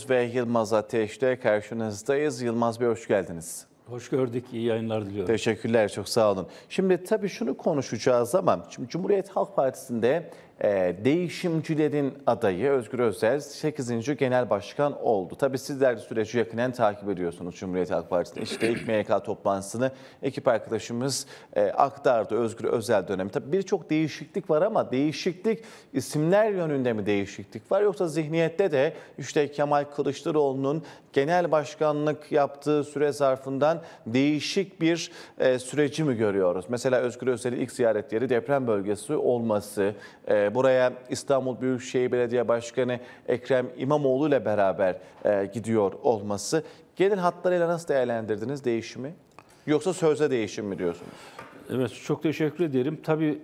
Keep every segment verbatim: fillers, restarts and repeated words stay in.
Umut ve Yılmaz Ateş'te karşınızdayız. Yılmaz Bey hoş geldiniz. Hoş gördük, iyi yayınlar diliyorum. Teşekkürler, çok sağ olun. Şimdi tabii şunu konuşacağız ama şimdi Cumhuriyet Halk Partisi'nde e, değişimcilerin adayı Özgür Özel sekizinci Genel Başkan oldu. Tabii sizler de süreci yakinen takip ediyorsunuz Cumhuriyet Halk Partisi'nde. İşte ilk M Y K toplantısını ekip arkadaşımız e, aktardı Özgür Özel dönemi. Tabii birçok değişiklik var ama değişiklik isimler yönünde mi değişiklik var yoksa zihniyette de işte Kemal Kılıçdaroğlu'nun genel başkanlık yaptığı süre zarfından değişik bir e, süreci mi görüyoruz? Mesela Özgür Özel'in ilk ziyaretleri deprem bölgesi olması, e, buraya İstanbul Büyükşehir Belediye Başkanı Ekrem İmamoğlu ile beraber e, gidiyor olması. Genel hatlarıyla nasıl değerlendirdiniz değişimi? Yoksa sözde değişim mi diyorsunuz? Evet, çok teşekkür ederim. Tabii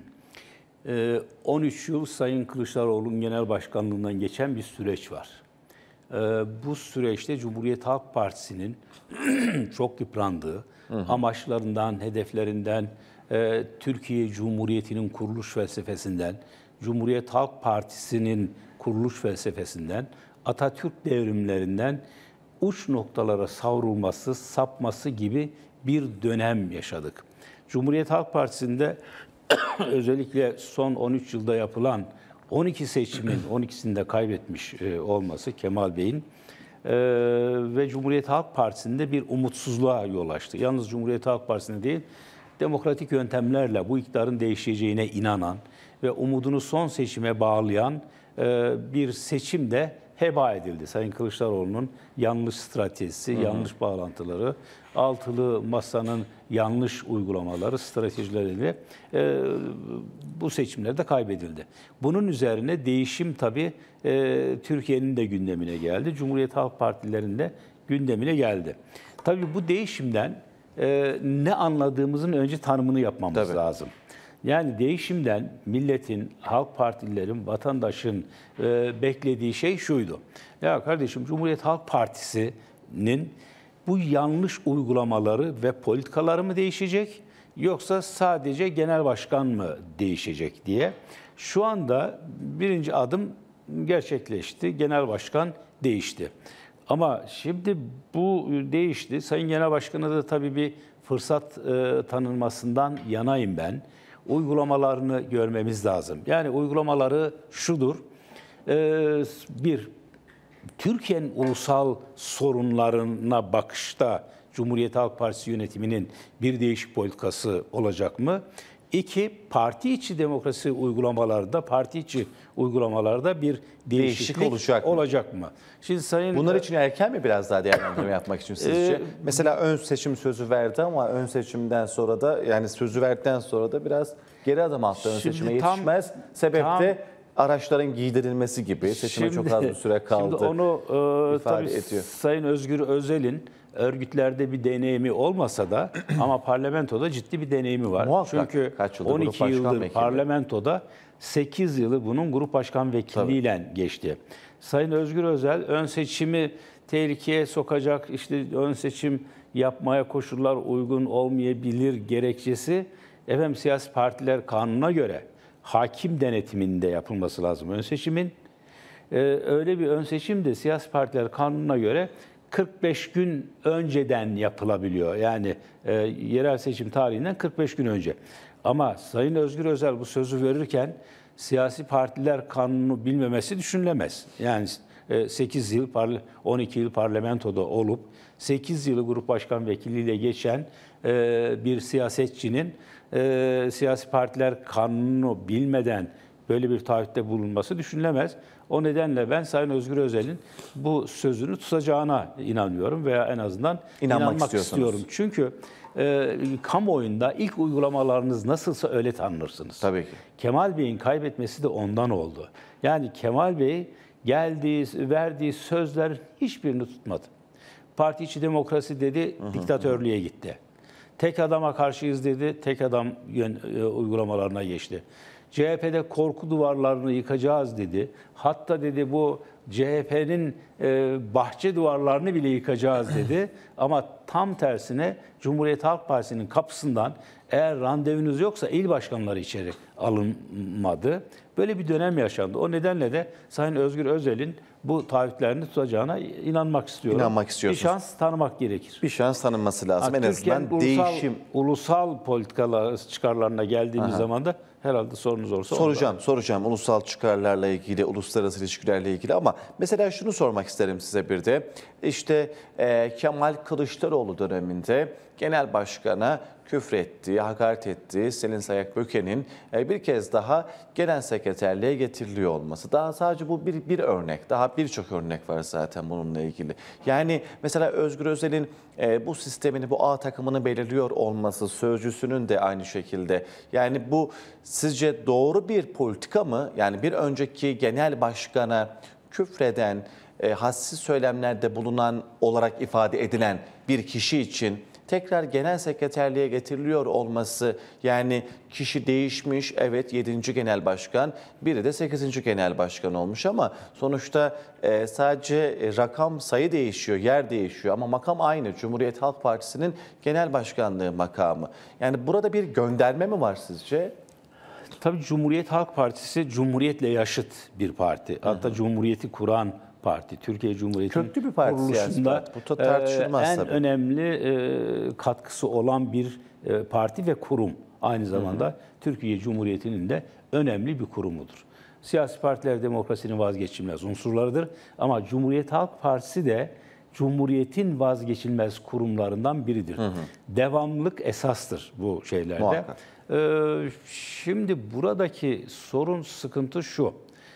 on üç yıl Sayın Kılıçdaroğlu'nun genel başkanlığından geçen bir süreç var. Bu süreçte Cumhuriyet Halk Partisi'nin çok yıprandığı, hı hı. amaçlarından, hedeflerinden, Türkiye Cumhuriyeti'nin kuruluş felsefesinden, Cumhuriyet Halk Partisi'nin kuruluş felsefesinden, Atatürk devrimlerinden uç noktalara savrulması, sapması gibi bir dönem yaşadık. Cumhuriyet Halk Partisi'nde özellikle son on üç yılda yapılan on iki seçimin on ikisini de kaybetmiş olması Kemal Bey'in ve Cumhuriyet Halk Partisi'nde bir umutsuzluğa yol açtı. Yalnız Cumhuriyet Halk Partisi'nde değil, demokratik yöntemlerle bu iktidarın değişeceğine inanan ve umudunu son seçime bağlayan bir seçim de heba edildi. Sayın Kılıçdaroğlu'nun yanlış stratejisi, hı hı. yanlış bağlantıları, altılı masanın yanlış uygulamaları, stratejileriyle e, bu seçimlerde kaybedildi. Bunun üzerine değişim tabii e, Türkiye'nin de gündemine geldi. Cumhuriyet Halk Partilerinin de gündemine geldi. Tabii bu değişimden e, ne anladığımızın önce tanımını yapmamız tabii. lazım. Yani değişimden milletin, halk partilerin, vatandaşın e, beklediği şey şuydu. Ya kardeşim Cumhuriyet Halk Partisi'nin bu yanlış uygulamaları ve politikaları mı değişecek yoksa sadece genel başkan mı değişecek diye. Şu anda birinci adım gerçekleşti. Genel başkan değişti. Ama şimdi bu değişti. Sayın Genel Başkan'a da tabii bir fırsat e, tanınmasından yanayım ben. Uygulamalarını görmemiz lazım. Yani uygulamaları şudur. Ee, bir, Türkiye'nin ulusal sorunlarına bakışta Cumhuriyet Halk Partisi yönetiminin bir değişik politikası olacak mı? İki, parti içi demokrasi uygulamalarda, parti içi uygulamalarda bir değişiklik, değişiklik olacak mı? olacak mı? Şimdi Sayın Bunlar için erken mi biraz daha değerlendirme yapmak için sizce? Ee, Mesela ön seçim sözü verdi ama ön seçimden sonra da yani sözü verdikten sonra da biraz geri adım attı. Ön seçime yetişmez. Sebep tam, de araçların giydirilmesi gibi. Seçime şimdi, çok az bir süre kaldı. Şimdi onu e, tabii ediyor. Sayın Özgür Özel'in örgütlerde bir deneyimi olmasa da ama parlamentoda ciddi bir deneyimi var. Muhakkak. Çünkü on iki yıldır vekili. parlamentoda sekiz yılı bunun grup başkan vekilliğiyle Tabii. geçti. Sayın Özgür Özel ön seçimi tehlikeye sokacak, işte ön seçim yapmaya koşullar uygun olmayabilir gerekçesi efendim siyasi partiler kanununa göre hakim denetiminde yapılması lazım ön seçimin. Ee, öyle bir ön seçim de siyasi partiler kanununa göre kırk beş gün önceden yapılabiliyor. Yani e, yerel seçim tarihinden kırk beş gün önce. Ama Sayın Özgür Özel bu sözü verirken siyasi partiler kanunu bilmemesi düşünülemez. Yani e, sekiz yıl, on iki yıl parlamentoda olup sekiz yılı grup başkan vekilliğiyle geçen e, bir siyasetçinin e, siyasi partiler kanunu bilmeden böyle bir taahhütte bulunması düşünülemez. O nedenle ben Sayın Özgür Özel'in bu sözünü tutacağına inanıyorum veya en azından İnanmak inanmak istiyorum. Çünkü e, kamuoyunda ilk uygulamalarınız nasılsa öyle tanınırsınız. Tabii ki. Kemal Bey'in kaybetmesi de ondan oldu. Yani Kemal Bey geldiği, verdiği sözler hiçbirini tutmadı. Parti içi demokrasi dedi, hı hı, diktatörlüğe gitti. Tek adama karşıyız dedi, tek adam yön, e, uygulamalarına geçti. C H P'de korku duvarlarını yıkacağız dedi. Hatta dedi bu C H P'nin e, bahçe duvarlarını bile yıkacağız dedi. Ama tam tersine Cumhuriyet Halk Partisi'nin kapısından eğer randevunuz yoksa il başkanları içeri alınmadı. Böyle bir dönem yaşandı. O nedenle de Sayın Özgür Özel'in bu taahhütlerini tutacağına inanmak istiyorum. İnanmak Bir istiyorsunuz. şans tanımak gerekir. Bir şans tanınması lazım. Artık En azından Türkiye'nin ulusal, değişim. ulusal politikalar çıkarlarına geldiğimiz Aha. zaman da herhalde sorunuz olursa Soracağım, soracağım ulusal çıkarlarla ilgili, uluslararası ilişkilerle ilgili ama mesela şunu sormak isterim size bir de. İşte e, Kemal Kılıçdaroğlu döneminde genel başkana küfrettiği, hakaret ettiği Selin Sayak Böke'nin e, bir kez daha genel sekreterliğe getiriliyor olması. Daha sadece bu bir, bir örnek, daha birçok örnek var zaten bununla ilgili. Yani mesela Özgür Özel'in e, bu sistemini, bu A takımını belirliyor olması, sözcüsünün de aynı şekilde. Yani bu sizce doğru bir politika mı? Yani bir önceki genel başkana küfreden, e, hassiz söylemlerde bulunan olarak ifade edilen bir kişi için tekrar genel sekreterliğe getiriliyor olması, yani kişi değişmiş, evet yedinci genel başkan, biri de sekizinci genel başkan olmuş ama sonuçta e, sadece rakam, sayı değişiyor, yer değişiyor ama makam aynı. Cumhuriyet Halk Partisi'nin genel başkanlığı makamı. Yani burada bir gönderme mi var sizce? Tabii Cumhuriyet Halk Partisi Cumhuriyet'le yaşıt bir parti. Hatta hı hı. Cumhuriyeti kuran parti. Türkiye Cumhuriyeti'nin köklü bir parti, kuruluşunda bu tartışılmaz en tabii. önemli e, katkısı olan bir e, parti ve kurum. Aynı zamanda hı hı. Türkiye Cumhuriyeti'nin de önemli bir kurumudur. Siyasi partiler demokrasinin vazgeçilmez unsurlarıdır ama Cumhuriyet Halk Partisi de Cumhuriyet'in vazgeçilmez kurumlarından biridir. Hı hı. Devamlılık esastır bu şeylerde. Muhakkak. Ee, şimdi buradaki sorun, sıkıntı şu.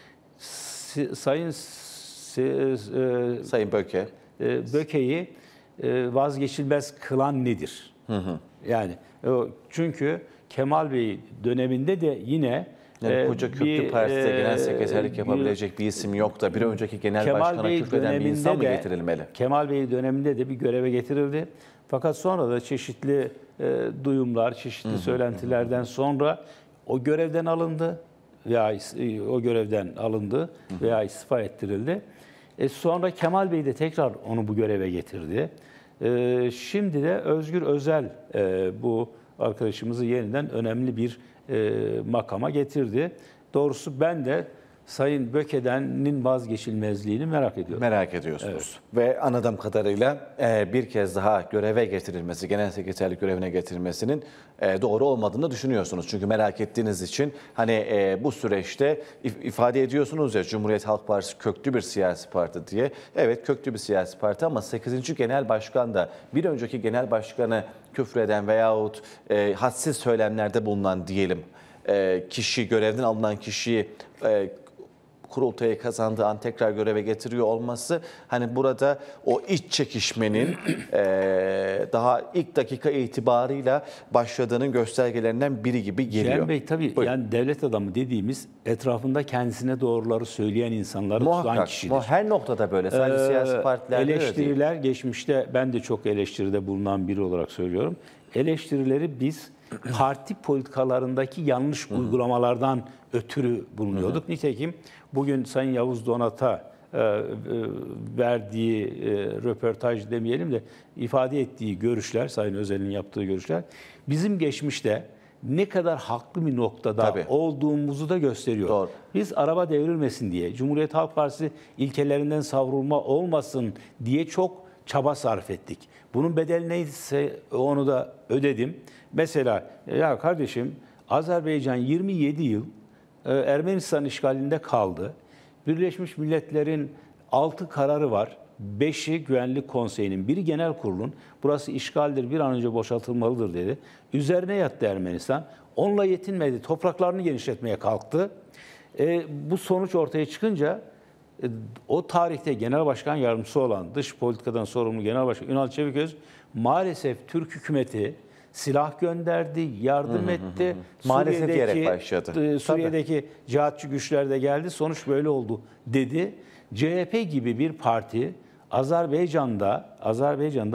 Si, sayın si, e, Sayın Böke. E, Böke'yi e, vazgeçilmez kılan nedir? Hı hı. Yani e, çünkü Kemal Bey döneminde de yine yani koca köklü partide e, genel sekreterlik bir, yapabilecek bir isim yok da bir önceki genel Kemal başkana Bey küfreden bir insan mı de, getirilmeli? Kemal Bey döneminde de bir göreve getirildi. Fakat sonra da çeşitli e, duyumlar, çeşitli hı hı, söylentilerden hı. sonra o görevden alındı veya e, o görevden alındı hı hı. veya istifa ettirildi. E, sonra Kemal Bey de tekrar onu bu göreve getirdi. E, şimdi de Özgür Özel e, bu arkadaşımızı yeniden önemli bir e, makama getirdi. Doğrusu ben de Sayın Böke'nin vazgeçilmezliğini merak ediyorum. Merak ediyorsunuz. Evet. Ve anladığım kadarıyla bir kez daha göreve getirilmesi, genel sekreterlik görevine getirilmesinin doğru olmadığını düşünüyorsunuz. Çünkü merak ettiğiniz için hani bu süreçte ifade ediyorsunuz ya, Cumhuriyet Halk Partisi köklü bir siyasi parti diye. Evet, köklü bir siyasi parti ama sekizinci genel başkan da bir önceki genel başkanı küfreden veyahut e, hadsiz söylemlerde bulunan diyelim e, kişi, görevden alınan kişiyi e, kurultayı kazandığı an tekrar göreve getiriyor olması, hani burada o iç çekişmenin e, daha ilk dakika itibarıyla başladığının göstergelerinden biri gibi geliyor. Cem Bey tabii Buyurun. Yani devlet adamı dediğimiz etrafında kendisine doğruları söyleyen insanları muhakkak, tutan kişidir. Her noktada böyle, sadece ee, siyasi partilerde eleştiriler değil. Geçmişte ben de çok eleştiride bulunan biri olarak söylüyorum. Eleştirileri biz parti politikalarındaki yanlış uygulamalardan ötürü bulunuyorduk. Hı hı. Nitekim bugün Sayın Yavuz Donat'a e, e, verdiği e, röportaj demeyelim de ifade ettiği görüşler, Sayın Özel'in yaptığı görüşler bizim geçmişte ne kadar haklı bir noktada Tabii. olduğumuzu da gösteriyor. Doğru. Biz araba devrilmesin diye, Cumhuriyet Halk Partisi ilkelerinden savrulma olmasın diye çok çaba sarf ettik. Bunun bedeli neyse onu da ödedim. Mesela ya kardeşim, Azerbaycan yirmi yedi yıl Ermenistan işgalinde kaldı. Birleşmiş Milletler'in altı kararı var. beşi Güvenlik Konseyi'nin, biri Genel Kurulu'nun, burası işgaldir, bir an önce boşaltılmalıdır dedi. Üzerine yattı Ermenistan. Onunla yetinmedi. Topraklarını genişletmeye kalktı. E, bu sonuç ortaya çıkınca e, o tarihte Genel Başkan Yardımcısı olan, dış politikadan sorumlu Genel Başkan Ünal Çeviköz maalesef Türk hükümeti silah gönderdi, yardım hı hı etti. Hı. Maalesef diyerek başladı. Suriye'deki Tabii. cihatçı güçler de geldi. Sonuç böyle oldu dedi. C H P gibi bir parti Azerbaycan'da Azerbaycan'da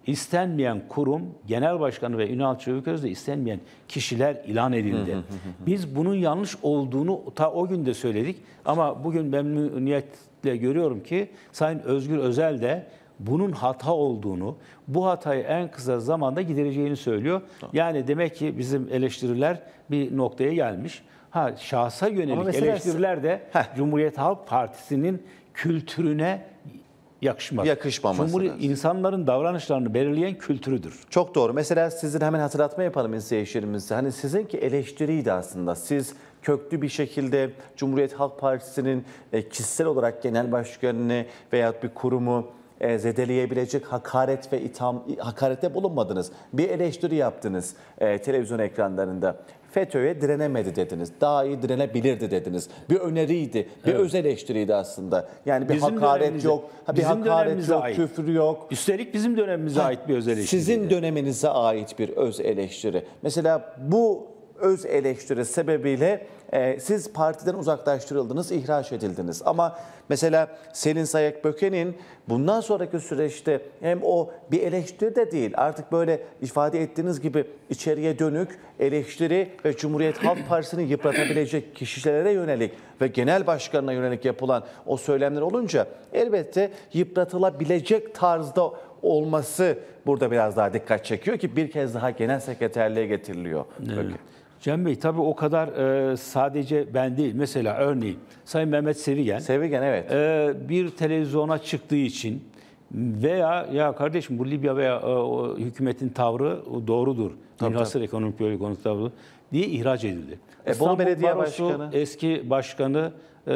İstenmeyen kurum, Genel Başkanı ve Ünal Çeviköz de istenmeyen kişiler ilan edildi. Biz bunun yanlış olduğunu ta o gün de söyledik ama bugün memnuniyetle görüyorum ki Sayın Özgür Özel de bunun hata olduğunu, bu hatayı en kısa zamanda gidereceğini söylüyor. Yani demek ki bizim eleştiriler bir noktaya gelmiş. Ha, şahsa yönelik mesela- eleştiriler de Heh. Cumhuriyet Halk Partisi'nin kültürüne yakışmaz. Yakışmaması Cumhuriyet, lazım. insanların davranışlarını belirleyen kültürüdür. Çok doğru. Mesela sizin hemen hatırlatma yapalım izleyicilerimize. Hani sizinki eleştiriydi aslında. Siz köklü bir şekilde Cumhuriyet Halk Partisi'nin e, kişisel olarak genel başkanını veya bir kurumu e, zedeleyebilecek hakaret ve itham, hakarette bulunmadınız. Bir eleştiri yaptınız e, televizyon ekranlarında. FETÖ'ye direnemedi dediniz. Daha iyi direnebilirdi dediniz. Bir öneriydi, bir öz eleştiriydi aslında. Yani bir Bizim hakaret dönemimize- yok, bir bizim hakaret dönemimize yok, ait. küfür yok. Üstelik bizim dönemimize ait bir öz eleştiriydi. Sizin döneminize ait bir öz eleştiri. Mesela bu öz eleştiri sebebiyle e, siz partiden uzaklaştırıldınız, ihraç edildiniz. Ama mesela Selin Sayek Böke'nin bundan sonraki süreçte hem o bir eleştiri de değil, artık böyle ifade ettiğiniz gibi içeriye dönük eleştiri ve Cumhuriyet Halk Partisi'ni yıpratabilecek kişilere yönelik ve genel başkanına yönelik yapılan o söylemler olunca elbette yıpratılabilecek tarzda olması burada biraz daha dikkat çekiyor ki bir kez daha genel sekreterliğe getiriliyor. Evet. Cem Bey tabii o kadar e, sadece ben değil. Mesela örneğin Sayın Mehmet Sevigen Sevigen evet. e, bir televizyona çıktığı için veya ya kardeşim bu Libya veya e, o hükümetin tavrı o doğrudur. Münhasır ekonomik böyle konu tavrı diye ihraç edildi. E, Bolu İstanbul Belediye Barosu Başkanı. eski başkanı e,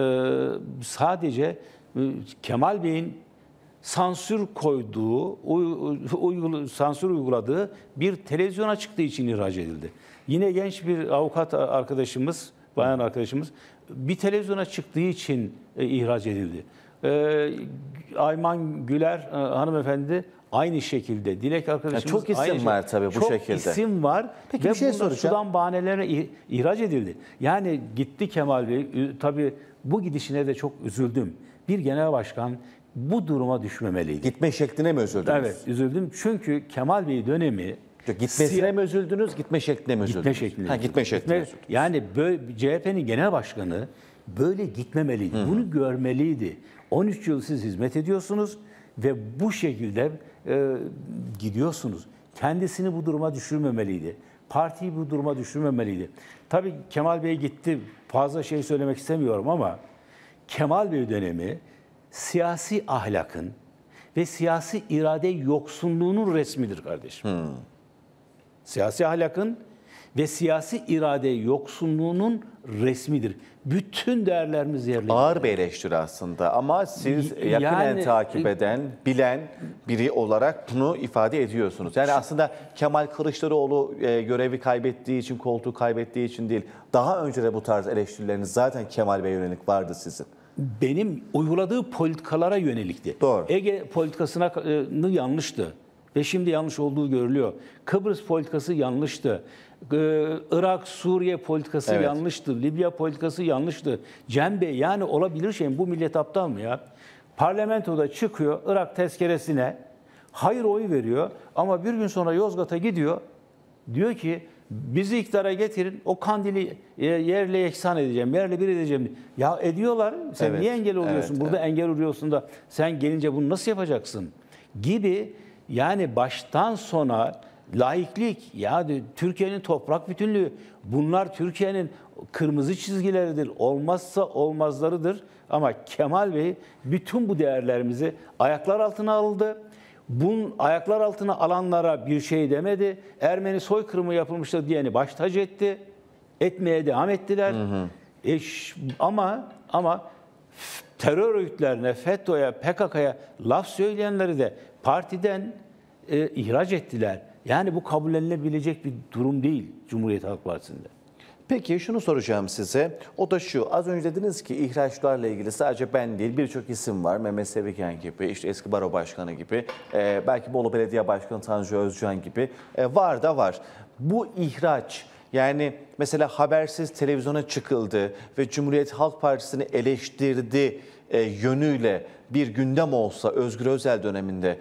sadece e, Kemal Bey'in sansür koyduğu, uy- uygula- sansür uyguladığı bir televizyona çıktığı için ihraç edildi. Yine genç bir avukat arkadaşımız, bayan arkadaşımız bir televizyona çıktığı için e, ihraç edildi. E, Ayman Güler e, hanımefendi aynı şekilde. Dilek arkadaşımız çok isim aynı var tabii bu çok şekilde. Çok isim var. Peki ve bir şey bunlar soracağım. sudan bahanelerine ih- ihraç edildi. Yani gitti Kemal Bey. Ü- Tabii bu gidişine de çok üzüldüm. Bir genel başkan bu duruma düşmemeliydi. Gitme şekline mi üzüldünüz? Evet, üzüldüm. Çünkü Kemal Bey dönemi Gitmesine siya- mi üzüldünüz, gitme şekline mi üzüldünüz? gitme şeklinde. Ha, gitme şekline Gitme- üzüldünüz. Yani böyle C H P'nin genel başkanı böyle gitmemeliydi. Bunu görmeliydi. on üç yıl siz hizmet ediyorsunuz ve bu şekilde e, gidiyorsunuz. Kendisini bu duruma düşürmemeliydi. Partiyi bu duruma düşürmemeliydi. Tabii Kemal Bey gitti. Fazla şey söylemek istemiyorum ama Kemal Bey dönemi siyasi ahlakın ve siyasi irade yoksunluğunun resmidir kardeşim. Siyasi ahlakın ve siyasi irade yoksunluğunun resmidir. Bütün değerlerimiz yerli. Ağır bir eleştiri aslında ama siz Y- yakinen yani- takip eden, bilen biri olarak bunu ifade ediyorsunuz. Yani aslında Kemal Kılıçdaroğlu e, görevi kaybettiği için, koltuğu kaybettiği için değil, daha önce de bu tarz eleştirileriniz zaten Kemal Bey'e yönelik vardı sizin. Benim uyguladığı politikalara yönelikti. Doğru. Ege politikasına e, yanlıştı ve şimdi yanlış olduğu görülüyor. Kıbrıs politikası yanlıştı. Ee, Irak, Suriye politikası Evet. yanlıştı. Libya politikası yanlıştı. Cem Bey yani olabilir şey mi? Bu millet aptal mı ya? Parlamentoda çıkıyor Irak tezkeresine hayır oyu veriyor ama bir gün sonra Yozgat'a gidiyor. Diyor ki bizi iktidara getirin o kandili e, yerle yeksan edeceğim, yerle bir edeceğim. Ya ediyorlar. Sen Evet, niye engel oluyorsun? evet, Burada engel oluyorsun da sen gelince bunu nasıl yapacaksın? Gibi yani baştan sona laiklik, ya de- Türkiye'nin toprak bütünlüğü bunlar Türkiye'nin kırmızı çizgileridir. Olmazsa olmazlarıdır. Ama Kemal Bey bütün bu değerlerimizi ayaklar altına aldı. Bunun ayaklar altına alanlara bir şey demedi. Ermeni soykırımı yapılmıştır diyeni baş tacı etti. Etmeye devam ettiler. E, ş- ama ama f- terör örgütlerine, FETÖ'ye, P K K'ya laf söyleyenleri de partiden e, ihraç ettiler. Yani bu kabullenilebilecek bir durum değil Cumhuriyet Halk Partisi'nde. Peki şunu soracağım size. O da şu. Az önce dediniz ki ihraçlarla ilgili sadece ben değil birçok isim var. Mehmet Sevigen gibi, işte eski baro başkanı gibi, e, belki Bolu Belediye Başkanı Tanju Özcan gibi e, var da var. Bu ihraç yani mesela habersiz televizyona çıkıldı ve Cumhuriyet Halk Partisi'ni eleştirdi e, yönüyle bir gündem olsa Özgür Özel döneminde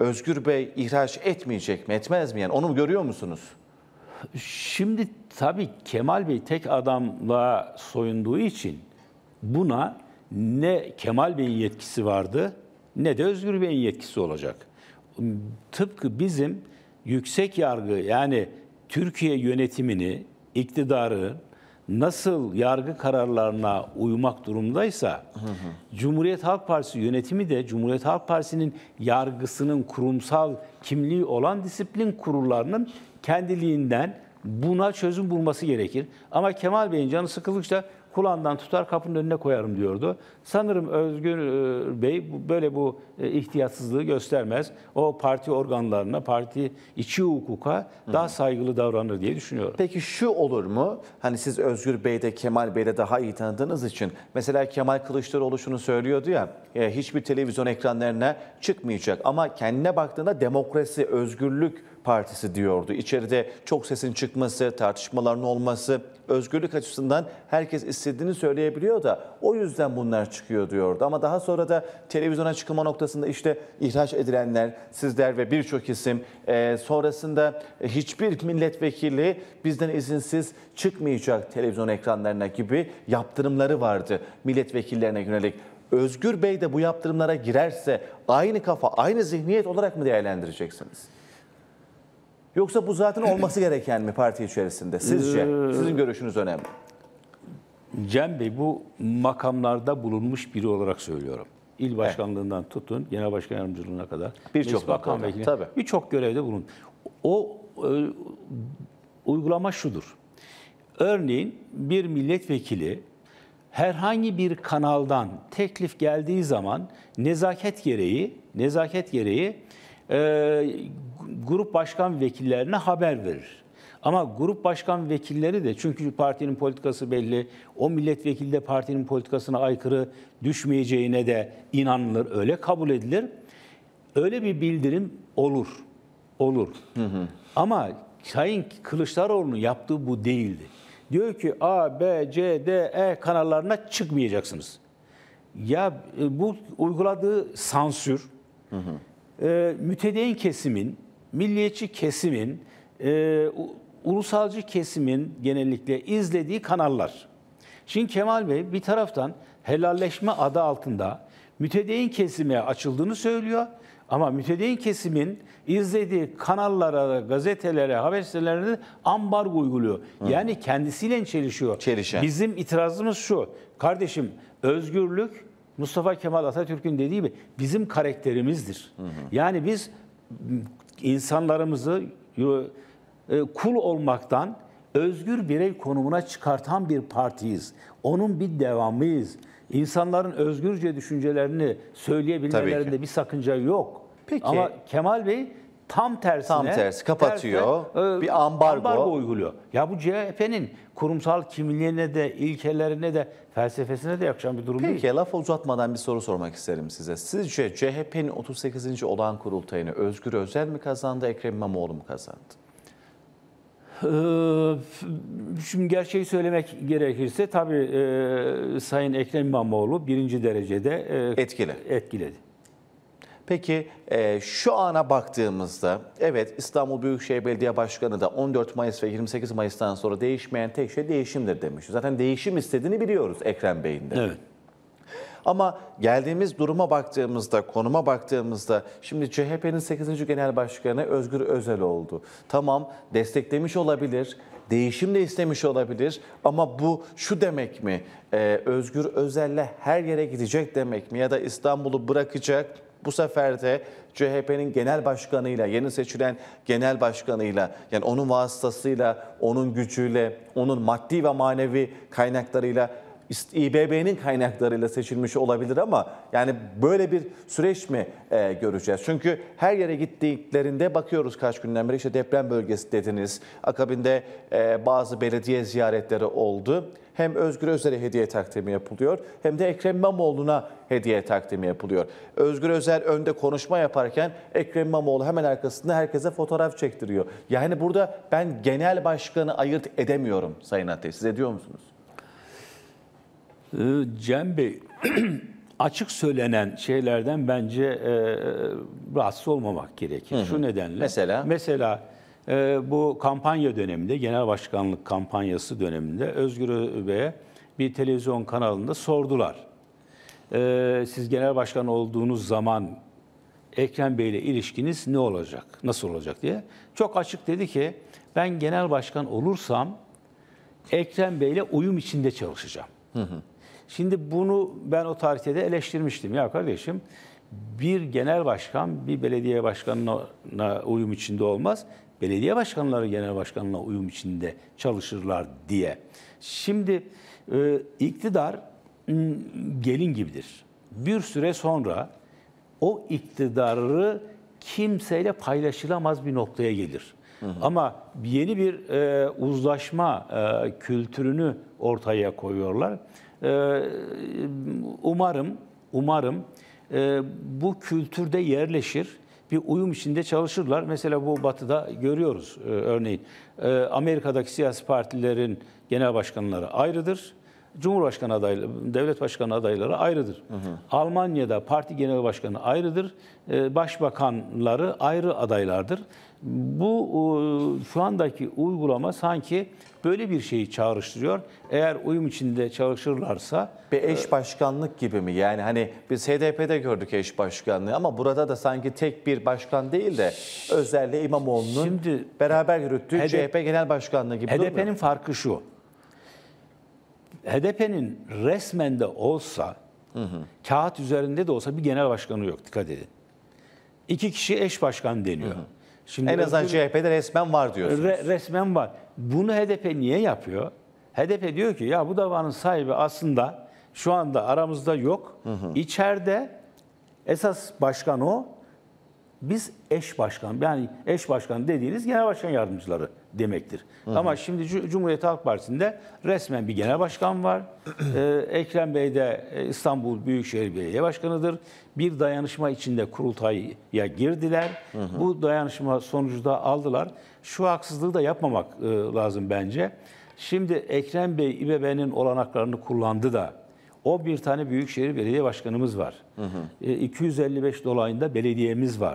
Özgür Bey ihraç etmeyecek mi, etmez mi? Yani onu görüyor musunuz? Şimdi tabii Kemal Bey tek adamla soyunduğu için buna ne Kemal Bey'in yetkisi vardı ne de Özgür Bey'in yetkisi olacak. Tıpkı bizim yüksek yargı, yani Türkiye yönetimini, iktidarı nasıl yargı kararlarına uymak durumdaysa, hı hı. Cumhuriyet Halk Partisi yönetimi de Cumhuriyet Halk Partisi'nin yargısının kurumsal kimliği olan disiplin kurullarının kendiliğinden buna çözüm bulması gerekir. Ama Kemal Bey'in canı sıkıldıkça kulağından tutar kapının önüne koyarım diyordu. Sanırım Özgür Bey böyle bu ihtiyatsızlığı göstermez. O parti organlarına, parti içi hukuka daha saygılı davranır diye düşünüyorum. Peki şu olur mu? Hani siz Özgür Bey'de Kemal Bey'de daha iyi tanıdığınız için, mesela Kemal Kılıçdaroğlu şunu söylüyordu ya, hiçbir televizyon ekranlarına çıkmayacak ama kendine baktığında demokrasi, özgürlük partisi diyordu. İçeride çok sesin çıkması, tartışmaların olması, özgürlük açısından herkes istediğini söyleyebiliyor da o yüzden bunlar çıkıyor diyordu. Ama daha sonra da televizyona çıkma noktasında işte ihraç edilenler, sizler ve birçok isim, e, sonrasında hiçbir milletvekili bizden izinsiz çıkmayacak televizyon ekranlarına gibi yaptırımları vardı milletvekillerine yönelik. Özgür Bey de bu yaptırımlara girerse aynı kafa, aynı zihniyet olarak mı değerlendireceksiniz? Yoksa bu zaten olması gereken mi parti içerisinde? Sizce? Sizin görüşünüz önemli. Cem Bey, bu makamlarda bulunmuş biri olarak söylüyorum. İl başkanlığından tutun, genel başkan yardımcılığına kadar. Birçok bakan vekili. Birçok görevde bulun. O e, uygulama şudur. Örneğin bir milletvekili herhangi bir kanaldan teklif geldiği zaman nezaket gereği, nezaket gereği e, grup başkan vekillerine haber verir. Ama grup başkan vekilleri de, çünkü partinin politikası belli, o milletvekili de partinin politikasına aykırı düşmeyeceğine de inanılır, öyle kabul edilir. Öyle bir bildirim olur, olur. Hı hı. Ama Sayın Kılıçdaroğlu'nun yaptığı bu değildi. Diyor ki A, B, C, D, E kanallarına çıkmayacaksınız. Ya bu uyguladığı sansür, hı hı. E, mütedeyyin kesimin, milliyetçi kesimin, e, ulusalcı kesimin genellikle izlediği kanallar. Şimdi Kemal Bey bir taraftan helalleşme adı altında mütedeyyin kesime açıldığını söylüyor. Ama mütedeyyin kesimin izlediği kanallara, gazetelere, haber sitelerine ambargo uyguluyor. Hı. Yani kendisiyle çelişiyor. Çelişen. Bizim itirazımız şu. Kardeşim, özgürlük Mustafa Kemal Atatürk'ün dediği gibi bizim karakterimizdir. Hı hı. Yani biz insanlarımızı kul olmaktan özgür birey konumuna çıkartan bir partiyiz. Onun bir devamıyız. İnsanların özgürce düşüncelerini söyleyebilmelerinde bir sakınca yok. Peki. Ama Kemal Bey tam tersine tam tersi kapatıyor. Tersine, bir ambargo. ambargo uyguluyor. Ya bu C H P'nin kurumsal kimliğine de, ilkelerine de, felsefesine de yakışan bir durum Peki, değil. Peki laf uzatmadan bir soru sormak isterim size. Sizce C H P'nin otuz sekizinci olağan kurultayını Özgür Özel mi kazandı, Ekrem İmamoğlu mu kazandı? Şimdi gerçeği söylemek gerekirse tabii e, Sayın Ekrem İmamoğlu birinci derecede e, etkili. etkiledi. Peki e, şu ana baktığımızda, evet, İstanbul Büyükşehir Belediye Başkanı da on dört Mayıs ve yirmi sekiz Mayıs'tan sonra değişmeyen tek şey değişimdir demiş. Zaten değişim istediğini biliyoruz Ekrem Bey'in de. Evet. Ama geldiğimiz duruma baktığımızda, konuma baktığımızda şimdi C H P'nin sekizinci Genel Başkanı Özgür Özel oldu. Tamam, desteklemiş olabilir, değişim de istemiş olabilir ama bu şu demek mi? Ee, Özgür Özel'le her yere gidecek demek mi? Ya da İstanbul'u bırakacak, bu sefer de C H P'nin genel başkanıyla, yeni seçilen genel başkanıyla, yani onun vasıtasıyla, onun gücüyle, onun maddi ve manevi kaynaklarıyla, İ B B'nin kaynaklarıyla seçilmiş olabilir ama yani böyle bir süreç mi e, göreceğiz? Çünkü her yere gittiklerinde bakıyoruz kaç günden beri, işte deprem bölgesi dediniz. Akabinde e, bazı belediye ziyaretleri oldu. Hem Özgür Özel'e hediye takdimi yapılıyor hem de Ekrem İmamoğlu'na hediye takdimi yapılıyor. Özgür Özel önde konuşma yaparken Ekrem İmamoğlu hemen arkasında herkese fotoğraf çektiriyor. Yani burada ben genel başkanı ayırt edemiyorum Sayın Ateş. Siz ediyor musunuz? Cem Bey, açık söylenen şeylerden bence e, rahatsız olmamak gerekir. Hı hı. Şu nedenle. Mesela? Mesela e, bu kampanya döneminde, genel başkanlık kampanyası döneminde Özgür Bey'e bir televizyon kanalında sordular. E, siz genel başkan olduğunuz zaman Ekrem Bey ile ilişkiniz ne olacak, nasıl olacak diye. Çok açık dedi ki, ben genel başkan olursam Ekrem Bey ile uyum içinde çalışacağım. Hı hı. Şimdi bunu ben o tarihte de eleştirmiştim. Ya kardeşim, bir genel başkan bir belediye başkanına uyum içinde olmaz. Belediye başkanları genel başkanına uyum içinde çalışırlar diye. Şimdi e, iktidar gelin gibidir. Bir süre sonra o iktidarı kimseyle paylaşılamaz bir noktaya gelir. Hı hı. Ama yeni bir e, uzlaşma e, kültürünü ortaya koyuyorlar. E, umarım, umarım e, bu kültürde yerleşir, bir uyum içinde çalışırlar. Mesela bu Batı'da görüyoruz e, örneğin. E, Amerika'daki siyasi partilerin genel başkanları ayrıdır. Cumhurbaşkanı adayları, devlet başkanı adayları ayrıdır. Hı hı. Almanya'da parti genel başkanı ayrıdır. Başbakanları ayrı adaylardır. Bu şu andaki uygulama sanki böyle bir şeyi çağrıştırıyor. Eğer uyum içinde çalışırlarsa... Bir eş başkanlık gibi mi? Yani hani biz H D P'de gördük eş başkanlığı ama burada da sanki tek bir başkan değil de özellikle İmamoğlu'nun şimdi, beraber yürüttüğü H D P, C H P genel başkanlığı gibi. H D P'nin farkı şu. H D P'nin resmen de olsa, hı hı. kağıt üzerinde de olsa bir genel başkanı yok, dikkat edin. İki kişi eş başkan deniyor. Hı hı. Şimdi en azından C H P'de resmen var diyorsunuz. Re, resmen var. Bunu H D P niye yapıyor? H D P diyor ki ya bu davanın sahibi aslında şu anda aramızda yok. Hı hı. İçeride esas başkan o. Biz eş başkan, yani eş başkan dediğiniz genel başkan yardımcıları demektir. Hı hı. Ama şimdi Cumhuriyet Halk Partisi'nde resmen bir genel başkan var. ee, Ekrem Bey de İstanbul Büyükşehir Belediye Başkanı'dır. Bir dayanışma içinde kurultaya girdiler. Hı hı. Bu dayanışma sonucu da aldılar. Şu haksızlığı da yapmamak e, lazım bence. Şimdi Ekrem Bey İBB'nin olanaklarını kullandı da o bir tane Büyükşehir Belediye Başkanımız var. Hı hı. E, iki yüz elli beş dolayında belediyemiz var.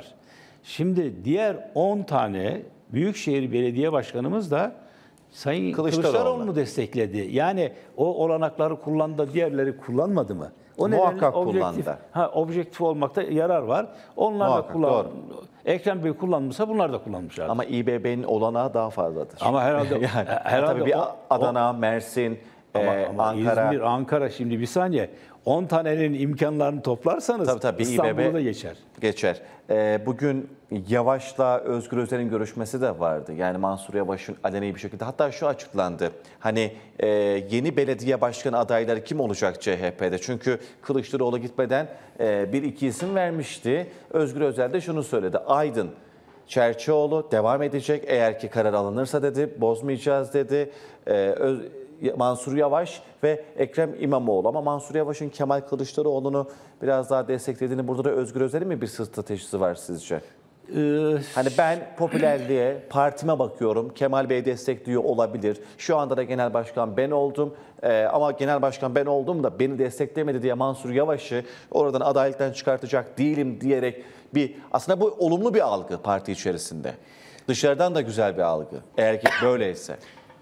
Şimdi diğer on tane Büyükşehir Belediye Başkanımız da Sayın Kılıçdaroğlu. Kılıçdaroğlu'nu destekledi. Yani o olanakları kullandı, diğerleri kullanmadı mı? O Muhakkak objektif, kullandı. Ha, objektif olmakta yarar var. Onlar Muhakkak, da kullan. doğru. Ekrem Bey kullanmışsa bunlar da kullanmışlar. Ama İBB'nin olanağı daha fazladır. Ama herhalde yani, herhalde tabii bir o, Adana, Mersin, Ama, ee, ama Ankara. İzmir, Ankara şimdi bir saniye. on tanenin imkanlarını toplarsanız tabii, tabii, İstanbul'da da geçer. Geçer. Ee, bugün Yavaş'la Özgür Özel'in görüşmesi de vardı. Yani Mansur Yavaş'ın aleni bir şekilde. Hatta şu açıklandı. Hani e, yeni belediye başkanı adayları kim olacak C H P'de? Çünkü Kılıçdaroğlu gitmeden e, bir iki isim vermişti. Özgür Özel de şunu söyledi. Aydın, Çerçioğlu devam edecek. Eğer ki karar alınırsa dedi, bozmayacağız dedi. Ee, Öz Mansur Yavaş ve Ekrem İmamoğlu. Ama Mansur Yavaş'ın Kemal Kılıçdaroğlu'nu biraz daha desteklediğini, burada da Özgür Özel'in mi bir stratejisi var sizce? Ee, hani ben popülerliğe, partime bakıyorum. Kemal Bey destekliyor olabilir. Şu anda da genel başkan ben oldum. Ee, ama genel başkan ben oldum da beni desteklemedi diye Mansur Yavaş'ı oradan adaylıktan çıkartacak değilim diyerek bir, aslında bu olumlu bir algı parti içerisinde. Dışarıdan da güzel bir algı. Eğer ki böyleyse.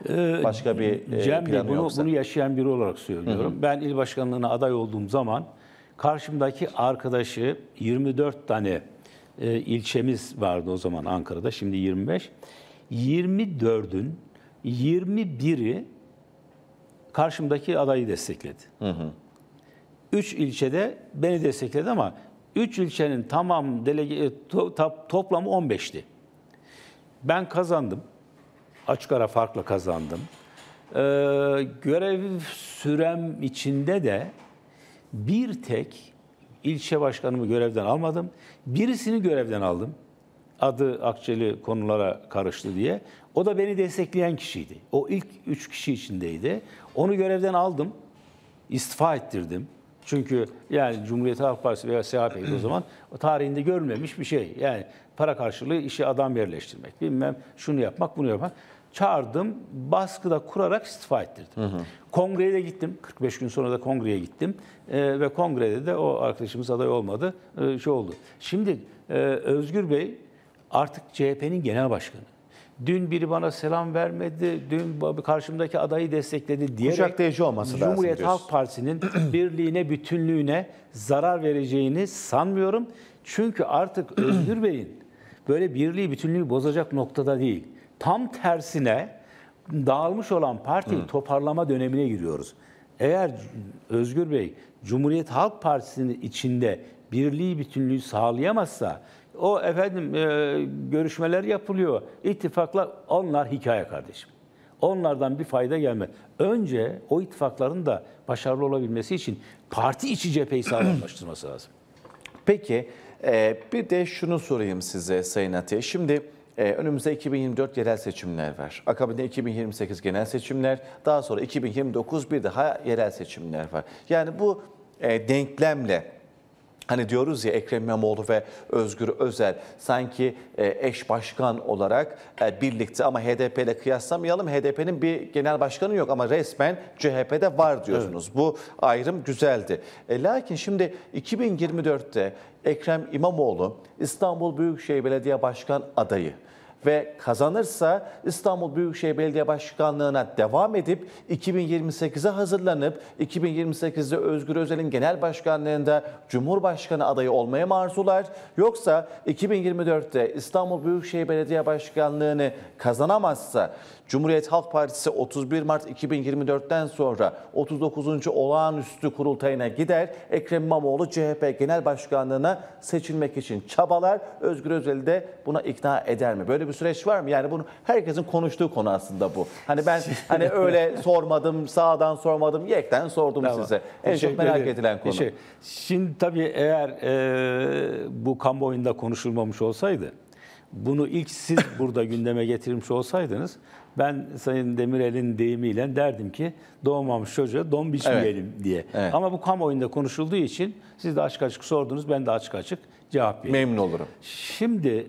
Başka bir e, Cem Bey, bunu, yoksa. bunu yaşayan biri olarak söylüyorum. Hı hı. Ben il başkanlığına aday olduğum zaman karşımdaki arkadaşı yirmi dört tane e, ilçemiz vardı o zaman Ankara'da, şimdi yirmi beş. yirmi dördün yirmi biri karşımdaki adayı destekledi. Hı hı. üç ilçede beni destekledi ama üç ilçenin tamam delege, to, to, toplamı on beşti. Ben kazandım. Açık ara farkla kazandım. Ee, görev sürem içinde de bir tek ilçe başkanımı görevden almadım. Birisini görevden aldım. Adı Akçeli konulara karıştı diye. O da beni destekleyen kişiydi. O ilk üç kişi içindeydi. Onu görevden aldım. İstifa ettirdim. Çünkü yani Cumhuriyet Halk Partisi veya C H P'ydi o zaman, o tarihinde görülmemiş bir şey. Yani para karşılığı işe adam yerleştirmek, bilmem şunu yapmak, bunu yapmak. çağırdım, baskıda kurarak istifa ettirdim. Hı hı. Kongreye de gittim, kırk beş gün sonra da kongreye gittim e, ve kongrede de o arkadaşımız aday olmadı, e, şey oldu. Şimdi e, Özgür Bey artık C H P'nin genel başkanı. Dün biri bana selam vermedi, dün karşımdaki adayı destekledi diyerek kucaklayıcı olması lazım Cumhuriyet diyorsun. Halk Partisi'nin birliğine, bütünlüğüne zarar vereceğini sanmıyorum. Çünkü artık Özgür Bey'in böyle birliği, bütünlüğü bozacak noktada değil. Tam tersine dağılmış olan partiyi toparlama dönemine giriyoruz. Eğer Özgür Bey Cumhuriyet Halk Partisi'nin içinde birliği, bütünlüğü sağlayamazsa, o efendim e, görüşmeler yapılıyor, ittifaklar, onlar hikaye kardeşim. Onlardan bir fayda gelmez. Önce o ittifakların da başarılı olabilmesi için parti içi cepheyi sağlamlaştırması lazım. Peki e, bir de şunu sorayım size Sayın Ateş. Şimdi e, önümüzde iki bin yirmi dört yerel seçimler var. Akabinde iki bin yirmi sekiz genel seçimler, daha sonra iki bin yirmi dokuz bir daha yerel seçimler var. Yani bu e, denklemle, hani diyoruz ya, Ekrem İmamoğlu ve Özgür Özel sanki eş başkan olarak birlikte, ama H D P ile kıyaslamayalım. H D P'nin bir genel başkanı yok ama resmen C H P'de var diyorsunuz. Evet. Bu ayrım güzeldi. E, lakin şimdi iki bin yirmi dörtte Ekrem İmamoğlu İstanbul Büyükşehir Belediye Başkan adayı ve kazanırsa İstanbul Büyükşehir Belediye Başkanlığı'na devam edip iki bin yirmi sekize hazırlanıp iki bin yirmi sekizde Özgür Özel'in genel başkanlığında Cumhurbaşkanı adayı olmaya mı arzular? Yoksa iki bin yirmi dörtte İstanbul Büyükşehir Belediye Başkanlığı'nı kazanamazsa Cumhuriyet Halk Partisi otuz bir Mart iki bin yirmi dörtten sonra otuz dokuzuncu olağanüstü kurultayına gider. Ekrem İmamoğlu C H P Genel Başkanlığı'na seçilmek için çabalar. Özgür Özel'i de buna ikna eder mi? Böyle bir süreç var mı? Yani bunu herkesin konuştuğu konu aslında bu. Hani ben hani öyle sormadım, sağdan sormadım, yekten sordum tamam. size. En çok merak edilen konu. Şey, şimdi tabii eğer e, bu kamuoyunda konuşulmamış olsaydı, bunu ilk siz burada gündeme getirmiş olsaydınız, ben Sayın Demirel'in deyimiyle derdim ki doğmamış çocuğa don biçmeyelim evet. diye. Evet. Ama bu kamuoyunda konuşulduğu için siz de açık açık sordunuz, ben de açık açık cevap vereyim. Memnun olurum. Şimdi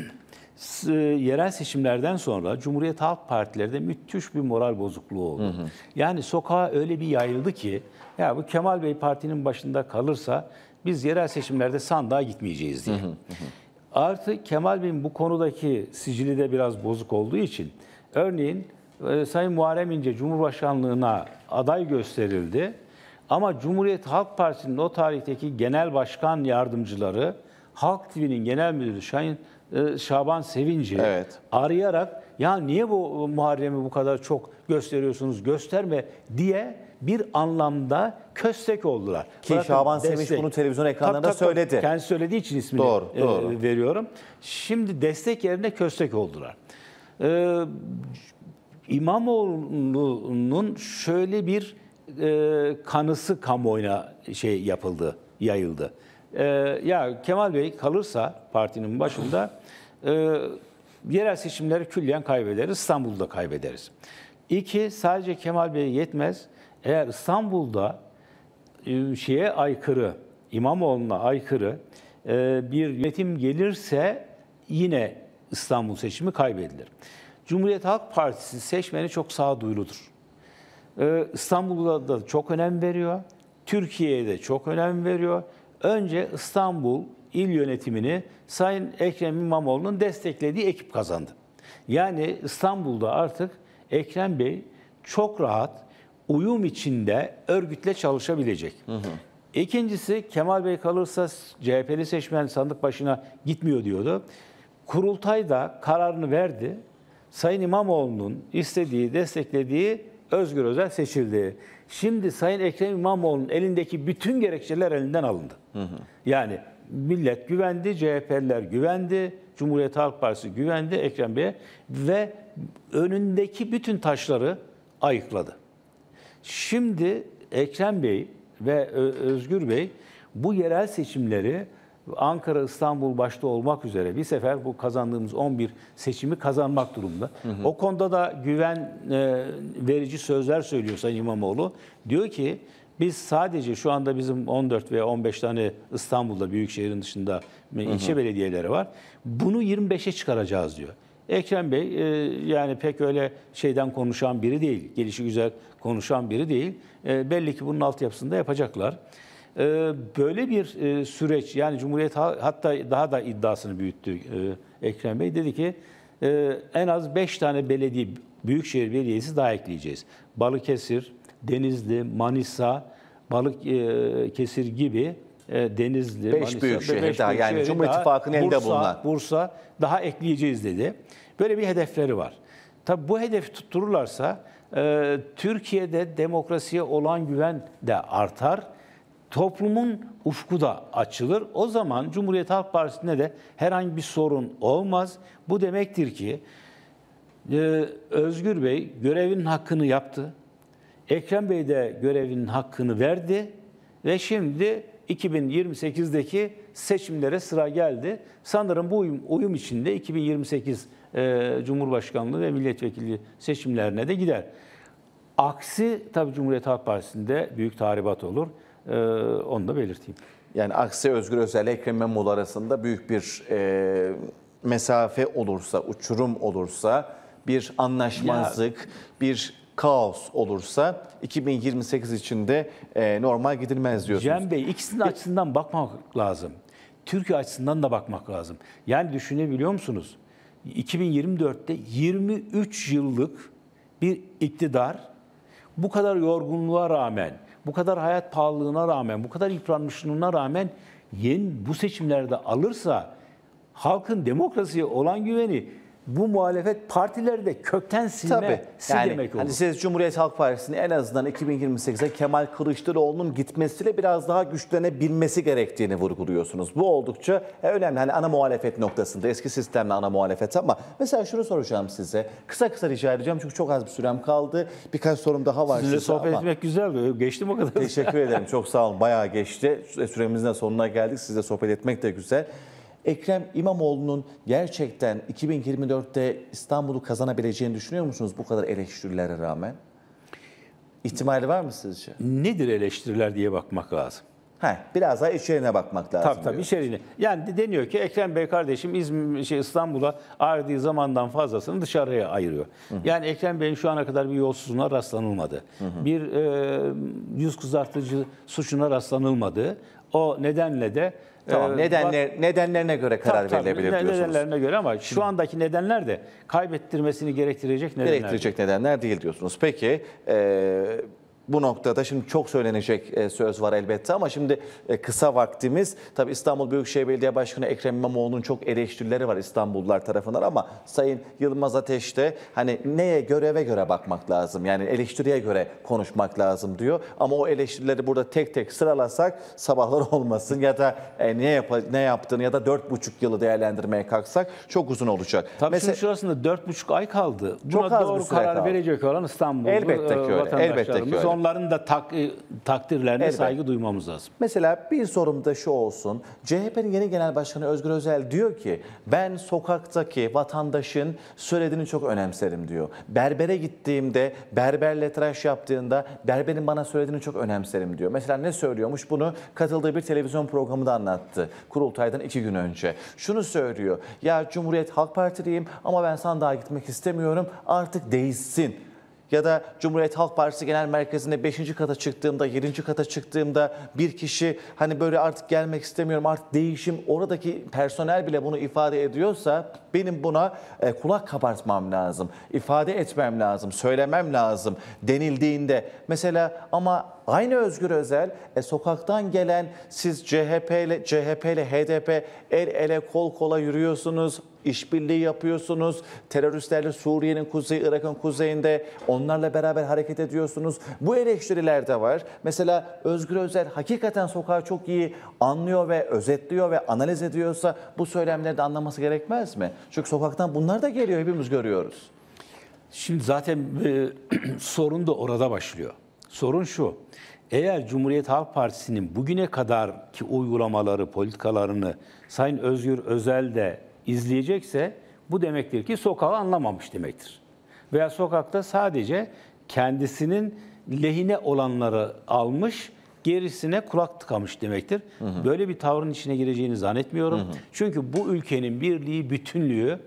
yerel seçimlerden sonra Cumhuriyet Halk Partilerinde müthiş bir moral bozukluğu oldu. Hı hı. Yani sokağa öyle bir yayıldı ki, ya bu Kemal Bey partinin başında kalırsa biz yerel seçimlerde sandığa gitmeyeceğiz diye. Hı hı hı. Artı Kemal Bey'in bu konudaki sicili de biraz bozuk olduğu için, örneğin e, Sayın Muharrem İnce Cumhurbaşkanlığına aday gösterildi ama Cumhuriyet Halk Partisi'nin o tarihteki genel başkan yardımcıları, Halk T V'nin genel müdürü Sayın e, Şaban Sevinci evet. arayarak, ya niye bu Muharrem'i bu kadar çok gösteriyorsunuz, gösterme diye bir anlamda köstek oldular. Ki Bırakın Şaban destek. Sevinç bunu televizyon ekranlarında tak, tak, söyledi. Kendisi söylediği için ismini doğru, e, doğru. veriyorum. Şimdi destek yerine köstek oldular. Ee, İmamoğlu'nun şöyle bir e, kanısı kamuoyuna şey yapıldı, yayıldı. Ee, ya Kemal Bey kalırsa partinin başında e, yerel seçimleri külliyen kaybederiz, İstanbul'da kaybederiz. İki, sadece Kemal Bey'e yetmez. Eğer İstanbul'da e, şeye aykırı, İmamoğlu'na aykırı e, bir yönetim gelirse yine İstanbul seçimi kaybedilir. Cumhuriyet Halk Partisi seçmeni çok sağduyuludur. Ee, İstanbul'da da çok önem veriyor. Türkiye'ye de çok önem veriyor. Önce İstanbul il yönetimini Sayın Ekrem İmamoğlu'nun desteklediği ekip kazandı. Yani İstanbul'da artık Ekrem Bey çok rahat, uyum içinde örgütle çalışabilecek. Hı hı. İkincisi, Kemal Bey kalırsa C H P'li seçmen sandık başına gitmiyor diyordu. Kurultay da kararını verdi. Sayın İmamoğlu'nun istediği, desteklediği Özgür Özel seçildi. Şimdi Sayın Ekrem İmamoğlu'nun elindeki bütün gerekçeler elinden alındı. Hı hı. Yani millet güvendi, C H P'liler güvendi, Cumhuriyet Halk Partisi güvendi Ekrem Bey'e ve önündeki bütün taşları ayıkladı. Şimdi Ekrem Bey ve Özgür Bey bu yerel seçimleri Ankara, İstanbul başta olmak üzere bir sefer bu kazandığımız on bir seçimi kazanmak durumunda. Hı hı. O konuda da güven e, verici sözler söylüyor Sayın İmamoğlu. Diyor ki biz sadece şu anda bizim on dört veya on beş tane İstanbul'da büyük şehrin dışında hı hı. ilçe belediyeleri var. Bunu yirmi beşe çıkaracağız diyor. Ekrem Bey e, yani pek öyle şeyden konuşan biri değil, gelişi güzel konuşan biri değil. E, belli ki bunun altyapısında yapacaklar. E, böyle bir e, süreç, yani Cumhuriyet hatta daha da iddiasını büyüttü e, Ekrem Bey. Dedi ki e, en az beş tane belediye, büyükşehir belediyesi daha ekleyeceğiz. Balıkesir, Denizli, Manisa, Balıkesir gibi e, Denizli, Beş Manisa, büyükşehir beş daha, yani büyükşehir Cumhur daha, İttifakı'nın elinde Bursa, bulunan. Bursa daha ekleyeceğiz dedi. Böyle bir hedefleri var. Tabii bu hedefi tuttururlarsa e, Türkiye'de demokrasiye olan güven de artar. Toplumun ufku da açılır. O zaman Cumhuriyet Halk Partisi'nde de herhangi bir sorun olmaz. Bu demektir ki e, Özgür Bey görevinin hakkını yaptı. Ekrem Bey de görevinin hakkını verdi ve şimdi iki bin yirmi sekizdeki seçimlere sıra geldi. Sanırım bu uyum, uyum içinde iki bin yirmi sekiz e, Cumhurbaşkanlığı ve milletvekili seçimlerine de gider. Aksi tabii Cumhuriyet Halk Partisi'nde büyük tahribat olur. E, onu da belirteyim. Yani aksi Özgür Özel ile Ekrem İmamoğlu arasında büyük bir e, mesafe olursa, uçurum olursa, bir anlaşmazlık, ya, bir kaos olursa iki bin yirmi sekiz içinde e, normal gidilmez diyorsunuz. Cem Bey, ikisinin açısından bakmak lazım. Türkiye açısından da bakmak lazım. Yani düşünebiliyor musunuz? iki bin yirmi dörtte yirmi üç yıllık bir iktidar bu kadar yorgunluğa rağmen, bu kadar hayat pahalılığına rağmen, bu kadar yıpranmışlığına rağmen yeni bu seçimlerde alırsa halkın demokrasiye olan güveni bu muhalefet partileri de kökten silmesi yani, demek olur. Hani siz Cumhuriyet Halk Partisi'ni en azından iki bin yirmi sekize Kemal Kılıçdaroğlu'nun gitmesiyle biraz daha güçlenebilmesi gerektiğini vurguluyorsunuz. Bu oldukça önemli. Hani ana muhalefet noktasında, eski sistemle ana muhalefet, ama mesela şunu soracağım size. Kısa kısa rica edeceğim çünkü çok az bir sürem kaldı. Birkaç sorum daha var. Sizinle sohbet ama... etmek güzel. Geçtim o kadar. Teşekkür ederim. Çok sağ olun. Bayağı geçti. Süremizin de sonuna geldik. Sizle sohbet etmek de güzel. Ekrem İmamoğlu'nun gerçekten iki bin yirmi dörtte İstanbul'u kazanabileceğini düşünüyor musunuz bu kadar eleştirilere rağmen? İhtimali var mı sizce? Nedir eleştiriler diye bakmak lazım. Heh, biraz daha içeriğine bakmak lazım. Tabii tabii içeriğine. Yani deniyor ki Ekrem Bey kardeşim İzmir, şey, İstanbul'a ayırdığı zamandan fazlasını dışarıya ayırıyor. Hı hı. Yani Ekrem Bey'in şu ana kadar bir yolsuzluğuna rastlanılmadı. Hı hı. Bir e, yüz kızartıcı suçuna rastlanılmadı. O nedenle de Tamam, nedenler, nedenlerine göre karar tabii, verilebilir tabii, diyorsunuz. Nedenlerine göre, ama şu andaki nedenler de kaybettirmesini gerektirecek nedenler. Gerektirecek değil. nedenler değil diyorsunuz. Peki e, bu noktada şimdi çok söylenecek e, söz var elbette, ama şimdi e, kısa vaktimiz. Tabii İstanbul Büyükşehir Belediye Başkanı Ekrem İmamoğlu'nun çok eleştirileri var İstanbullular tarafından, ama Sayın Yılmaz Ateş de hani neye, göreve göre bakmak lazım. Yani eleştiriye göre konuşmak lazım diyor. Ama o eleştirileri burada tek tek sıralasak sabahlar olmasın, ya da e, ne, yap ne yaptığını ya da dört buçuk yılı değerlendirmeye kalksak çok uzun olacak. Tabii Mesela, şimdi şurasında dört buçuk ay kaldı. Buna çok az doğru bir süre karar kaldı. verecek olan İstanbul'da Elbette ki öyle. Elbette ki öyle. Onların da tak, takdirlerine Elbette. saygı duymamız lazım. Mesela bir sorum da şu olsun. C H P'nin yeni genel başkanı Özgür Özel diyor ki ben sokaktaki vatandaşın söylediğini çok önemserim diyor. Berbere gittiğimde, berberle tıraş yaptığında berberin bana söylediğini çok önemserim diyor. Mesela ne söylüyormuş? Bunu katıldığı bir televizyon programında anlattı. Kurultaydan iki gün önce. Şunu söylüyor. Ya Cumhuriyet Halk Partiliyim ama ben sandığa gitmek istemiyorum. Artık değişsin. Ya da Cumhuriyet Halk Partisi Genel Merkezi'nde beşinci kata çıktığımda, yedinci kata çıktığımda bir kişi hani böyle artık gelmek istemiyorum, artık değişim, oradaki personel bile bunu ifade ediyorsa benim buna e, kulak kabartmam lazım, ifade etmem lazım, söylemem lazım denildiğinde mesela, ama aynı Özgür Özel e, sokaktan gelen siz C H P ile C H P ile H D P el ele kol kola yürüyorsunuz, işbirliği yapıyorsunuz. Teröristlerle Suriye'nin kuzeyi, Irak'ın kuzeyinde onlarla beraber hareket ediyorsunuz. Bu eleştiriler de var. Mesela Özgür Özel hakikaten sokağı çok iyi anlıyor ve özetliyor ve analiz ediyorsa bu söylemleri de anlaması gerekmez mi? Çünkü sokaktan bunlar da geliyor, hepimiz görüyoruz. Şimdi zaten e, sorun da orada başlıyor. Sorun şu. Eğer Cumhuriyet Halk Partisi'nin bugüne kadarki uygulamaları, politikalarını Sayın Özgür Özel de izleyecekse bu demektir ki sokağı anlamamış demektir. Veya sokakta sadece kendisinin lehine olanları almış, gerisine kulak tıkamış demektir. Hı hı. Böyle bir tavrın içine gireceğini zannetmiyorum. Hı hı. Çünkü bu ülkenin birliği, bütünlüğü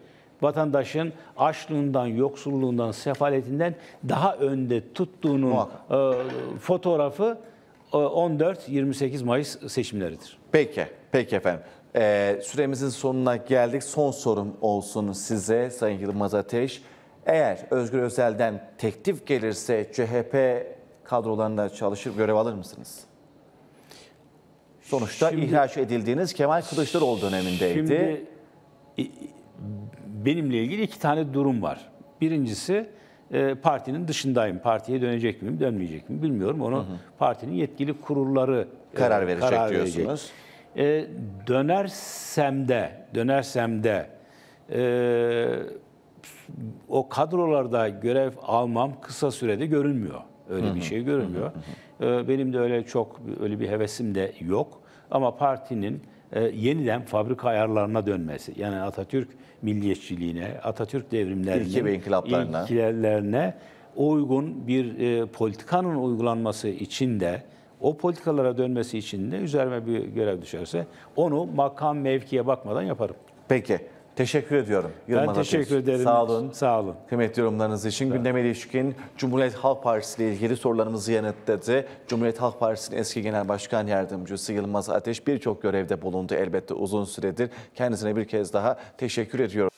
vatandaşın açlığından, yoksulluğundan, sefaletinden daha önde tuttuğunun Muhakkak. e, fotoğrafı e, on dört yirmi sekiz Mayıs seçimleridir. Peki, peki efendim. Ee, süremizin sonuna geldik. Son sorum olsun size Sayın Yılmaz Ateş. Eğer Özgür Özel'den teklif gelirse C H P kadrolarında çalışıp görev alır mısınız? Sonuçta Şimdi- ihraç edildiğiniz Kemal Kılıçdaroğlu dönemindeydi. Şimdi e, benimle ilgili iki tane durum var. Birincisi e, partinin dışındayım. Partiye dönecek miyim, dönmeyecek miyim bilmiyorum. Onu partinin yetkili kurulları e, Karar verecek verecek. diyorsunuz. E, dönersem de, dönersem de e, o kadrolarda görev almam kısa sürede görünmüyor. Öyle bir şey görünmüyor. E, benim de öyle çok öyle bir hevesim de yok. Ama partinin e, yeniden fabrika ayarlarına dönmesi, yani Atatürk milliyetçiliğine, Atatürk devrimlerine, İlke ve inkılaplarına. ilkelerine uygun bir e, politikanın uygulanması için de, o politikalara dönmesi için de üzerime bir görev düşerse onu makam mevkiye bakmadan yaparım. Peki, teşekkür ediyorum. Yılmaz Ben teşekkür Ateş. ederim. Sağ olun. Sağ olun. Kıymetli yorumlarınız için gündeme ilişkin Cumhuriyet Halk Partisi ile ilgili sorularımızı yanıtladı. Cumhuriyet Halk Partisi'nin eski Genel Başkan Yardımcısı Yılmaz Ateş birçok görevde bulundu elbette uzun süredir. Kendisine bir kez daha teşekkür ediyorum.